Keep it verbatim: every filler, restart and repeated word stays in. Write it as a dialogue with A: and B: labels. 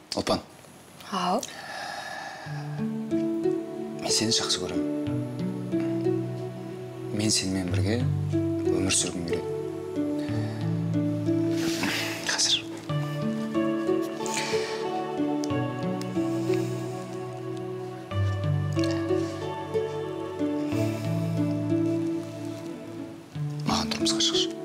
A: Ұлпан.
B: Ау.
A: Мен сені жақсы көрем. Мен сенімен бірге өмір сүргім келеді. Қазір. Маған тұрмысқа шықшы.